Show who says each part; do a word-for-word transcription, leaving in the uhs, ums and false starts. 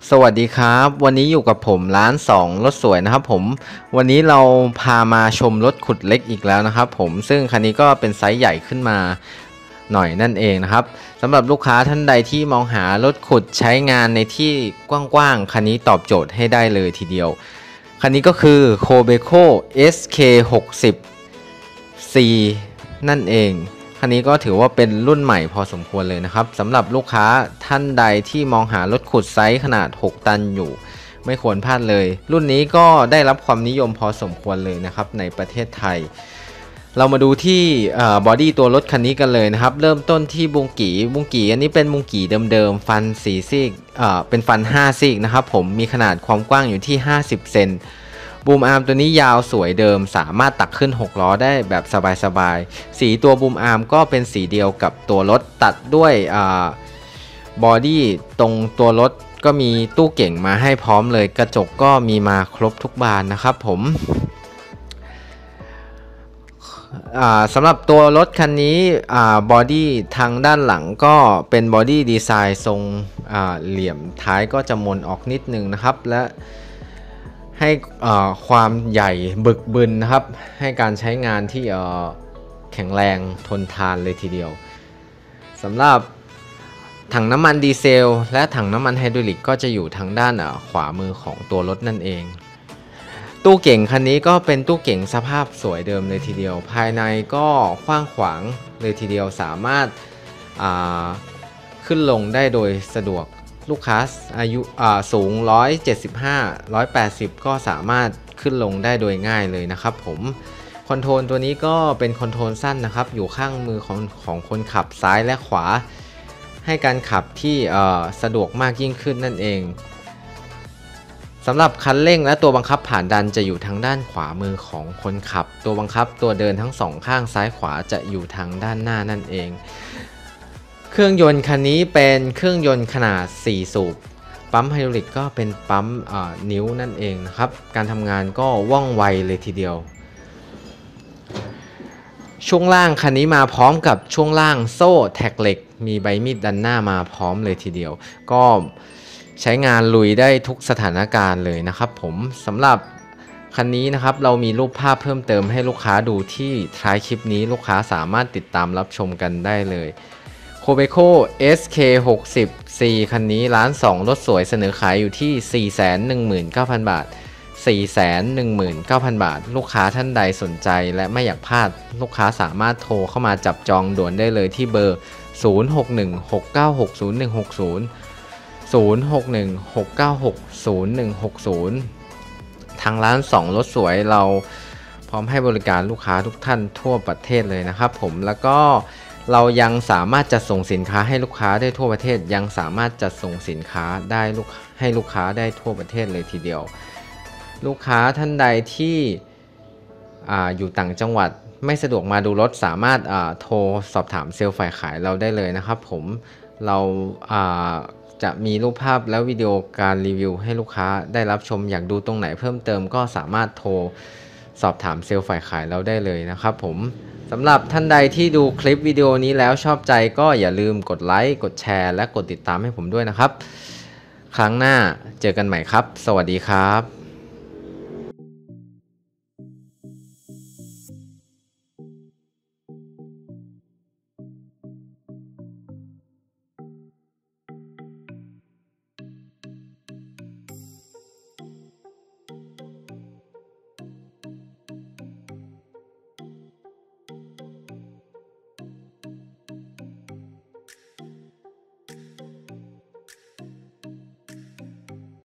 Speaker 1: สวัสดีครับวันนี้อยู่กับผมร้านสองรถสวยนะครับผมวันนี้เราพามาชมรถขุดเล็กอีกแล้วนะครับผมซึ่งคันนี้ก็เป็นไซส์ใหญ่ขึ้นมาหน่อยนั่นเองนะครับสำหรับลูกค้าท่านใดที่มองหารถขุดใช้งานในที่กว้างๆคันนี้ตอบโจทย์ให้ได้เลยทีเดียวคันนี้ก็คือ Cobeco เอส เค หกสิบ ซี นั่นเองคันนี้ก็ถือว่าเป็นรุ่นใหม่พอสมควรเลยนะครับสำหรับลูกค้าท่านใดที่มองหารถขุดไซส์ขนาดหกตันอยู่ไม่ควรพลาดเลยรุ่นนี้ก็ได้รับความนิยมพอสมควรเลยนะครับในประเทศไทยเรามาดูที่บอดี้ตัวรถคันนี้กันเลยนะครับเริ่มต้นที่บุงกี่บุงกี่อันนี้เป็นบุงกี่เดิมๆฟันสี่ซีกเป็นฟันห้าซีกนะครับผมมีขนาดความกว้างอยู่ที่ห้าสิบเซนบูมอาร์มตัวนี้ยาวสวยเดิมสามารถตักขึ้นหกล้อได้แบบสบายๆสีตัวบูมอาร์มก็เป็นสีเดียวกับตัวรถตัดด้วยบอดี้ตรงตัวรถก็มีตู้เก่งมาให้พร้อมเลยกระจกก็มีมาครบทุกบานนะครับผมสำหรับตัวรถคันนี้บอดี้ทางด้านหลังก็เป็นบอดี้ดีไซน์ทรงเหลี่ยมท้ายก็จะมนออกนิดนึงนะครับและให้ความใหญ่บึกบึนนะครับให้การใช้งานที่แข็งแรงทนทานเลยทีเดียวสำหรับถังน้ำมันดีเซลและถังน้ำมันไฮดรอลิกก็จะอยู่ทางด้านขวามือของตัวรถนั่นเองตู้เก่งคันนี้ก็เป็นตู้เก่งสภาพสวยเดิมเลยทีเดียวภายในก็กว้างขวางเลยทีเดียวสามารถขึ้นลงได้โดยสะดวกลูกค้าอายุสูงหนึ่งร้อยเจ็ดสิบห้า หนึ่งร้อยแปดสิบก็สามารถขึ้นลงได้โดยง่ายเลยนะครับผมคอนโทรลตัวนี้ก็เป็นคอนโทรลสั้นนะครับอยู่ข้างมือของของคนขับซ้ายและขวาให้การขับที่สะดวกมากยิ่งขึ้นนั่นเองสำหรับคันเร่งและตัวบังคับผ่านดันจะอยู่ทางด้านขวามือของคนขับตัวบังคับตัวเดินทั้งสองข้างซ้ายขวาจะอยู่ทางด้านหน้านั่นเองเครื่องยนต์คันนี้เป็นเครื่องยนต์ขนาดสี่สูบปั๊มไฮดรอลิกก็เป็นปั๊มนิ้วนั่นเองนะครับการทำงานก็ว่องไวเลยทีเดียวช่วงล่างคันนี้มาพร้อมกับช่วงล่างโซ่แท็กเหล็กมีใบมีดดันหน้ามาพร้อมเลยทีเดียวก็ใช้งานลุยได้ทุกสถานการณ์เลยนะครับผมสำหรับคันนี้นะครับเรามีรูปภาพเพิ่มเติมให้ลูกค้าดูที่ท้ายคลิปนี้ลูกค้าสามารถติดตามรับชมกันได้เลยCobeco เอส เค หกสิบ ซี คันนี้ร้านสองรถสวยเสนอขายอยู่ที่ สี่แสนหนึ่งหมื่นเก้าพัน บาท สี่แสนหนึ่งหมื่นเก้าพัน บาทลูกค้าท่านใดสนใจและไม่อยากพลาดลูกค้าสามารถโทรเข้ามาจับจองด่วนได้เลยที่เบอร์ ศูนย์ หก หนึ่ง หก เก้า หก ศูนย์ หนึ่ง หก ศูนย์ ศูนย์ หก หนึ่ง หก เก้า หก ศูนย์ หนึ่ง หก ศูนย์ทางร้านสองรถสวยเราพร้อมให้บริการลูกค้าทุกท่านทั่วประเทศเลยนะครับผมแล้วก็เรายังสามารถจัดส่งสินค้าให้ลูกค้าได้ทั่วประเทศยังสามารถจัดส่งสินค้าได้ลูกให้ลูกค้าได้ทั่วประเทศเลยทีเดียวลูกค้าท่านใดที่ อ, อยู่ต่างจังหวัดไม่สะดวกมาดูรถสามารถโทรสอบถามเซลล์ฝ่ายขายเราได้เลยนะครับผมเราจะมีรูปภาพและวิดีโอการรีวิวให้ลูกค้าได้รับชมอยากดูตรงไหนเพิ่มเติมก็สามารถโทรสอบถามเซลล์ฝ่ายขายเราได้เลยนะครับผมสำหรับท่านใดที่ดูคลิปวิดีโอนี้แล้วชอบใจก็อย่าลืมกดไลค์กดแชร์และกดติดตามให้ผมด้วยนะครับครั้งหน้าเจอกันใหม่ครับสวัสดีครับ